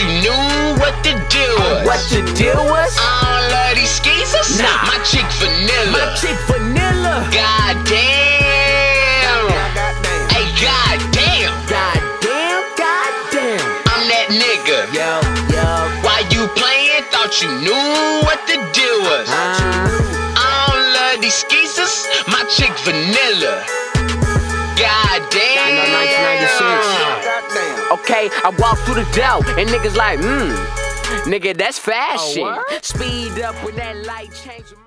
you knew what the deal was. What the deal was? All of these skeezers? Nah. My chick vanilla. My chick vanilla. Goddamn. Hey, goddamn. Goddamn. I'm that nigga. Yo. Why you playing? Thought you knew what the deal was. All of these skeezers? My chick vanilla. Goddamn. 1996. Okay, I walk through the door and niggas like, nigga, that's fashion. Oh, what? Speed up when that light change.